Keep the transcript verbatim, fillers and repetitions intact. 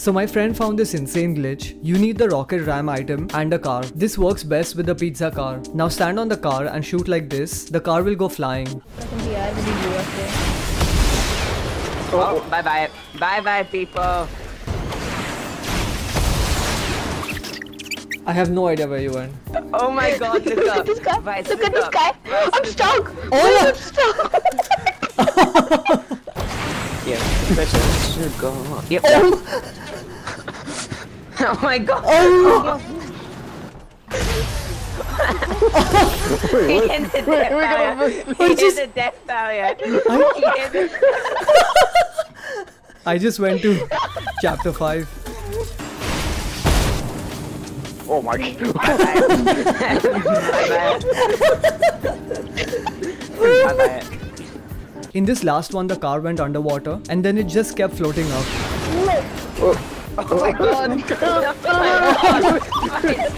So my friend found this insane glitch. You need the rocket ram item and a car. This works best with the pizza car. Now stand on the car and shoot like this. The car will go flying. Oh, bye bye. Bye bye, people. I have no idea where you went. Oh my god, look up. Look at this guy. Vice, look, look at this up. guy. Vice, I'm look stuck. up. Oh, I'm stuck. Yeah, pressure should go on. Yep. Oh. Oh my god. Oh. He hit the death barrier. He hit the death barrier. He hit the... I just went to chapter five. Oh my god. Bye bye. Bye bye. In this last one, the car went underwater and then it just kept floating up. Oh, Oh my god. Oh my god.